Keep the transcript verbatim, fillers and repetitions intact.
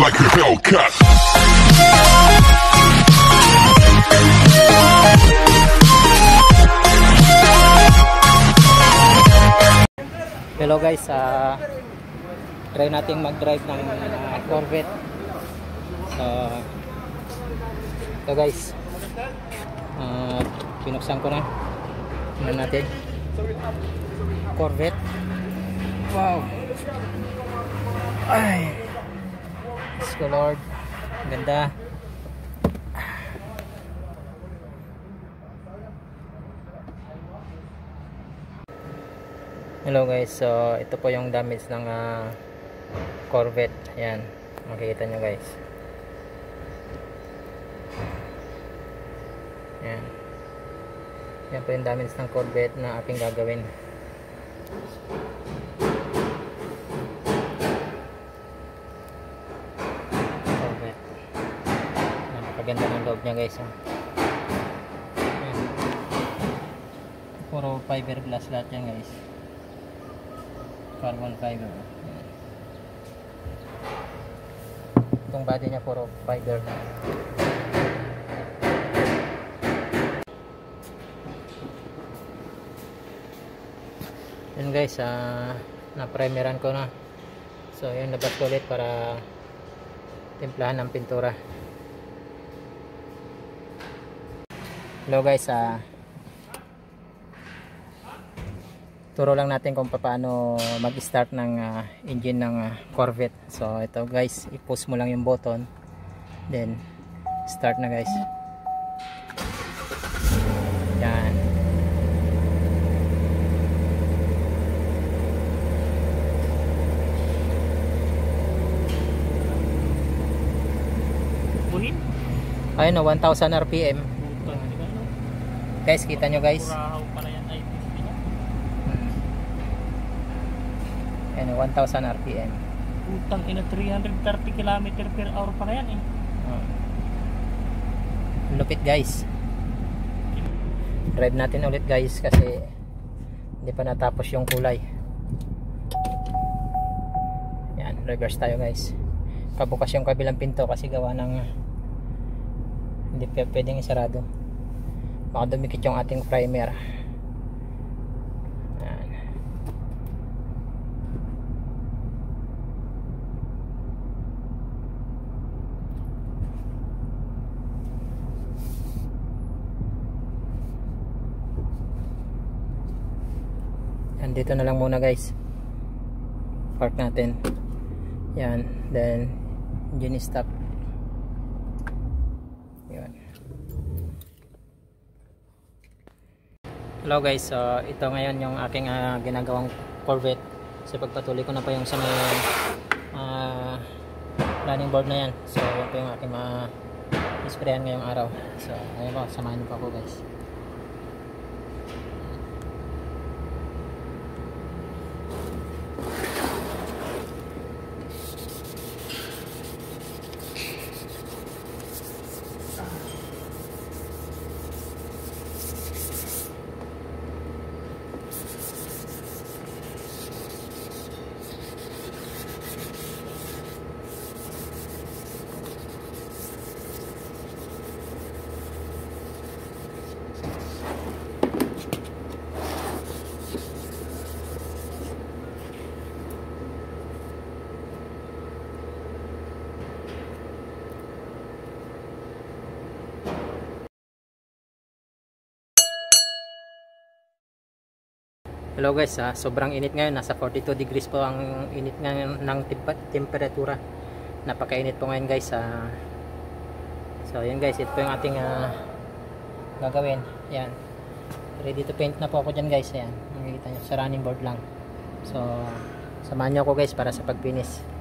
like a Hellcat. Hello guys, uh, try natin mag-drive ng uh, Corvette. So, ito guys, uh, pinuksan ko na. Tingnan natin Corvette. Wow, ay, Diyos ko Lord, ganda. Hello guys, so ito po yung damage ng uh, Corvette. Ayan, makikita nyo guys. Ayan, yan po yung damage ng Corvette na ating gagawin. Corvette, napakaganda ng loob nya guys. Ayan, puro fiberglass lahat yan guys, carbon fiber. Ayan. Itong body nya puro fiber. Yun guys, uh, na-primeran ko na. So yun, labas ko ulit para timplahan ng pintura. Hello guys, uh, turo lang natin kung paano mag-start ng uh, engine ng uh, Corvette. So ito guys, i-push mo lang yung button, then start na guys. Yan. Ayun na, one thousand R P M. Guys, kita nyo guys. Ayun, one thousand R P M. Utang ina, three hundred thirty kilometers per hour pa yan eh. Oh. Lupit guys. Drive natin ulit guys kasi hindi pa natapos yung kulay. Yan, reverse tayo guys. Pabukas yung kabilang pinto kasi gawa ng hindi pwedeng isarado, baka dumikit yung ating primer. Yan. Yan, dito na lang muna guys, park natin. Yan, then engine stop. Hello guys, so ito ngayon yung aking uh, ginagawang Corvette. So pagpatuloy ko na pa yung sa may uh, running board na yan. So yan po yung aking ma-sprayan ngayong araw. So ayun po, samahan niyo pa ako guys. Hello guys, ah, sobrang init ngayon, nasa forty-two degrees po ang init ngayon ng temperatura. Napakainit po ngayon guys. Ah. So yun guys, ito po yung ating uh, gagawin. Yan, ready to paint na po ako dyan guys. Yan, makikita nyo sa running board lang. So samahan nyo ako guys para sa pagpinis.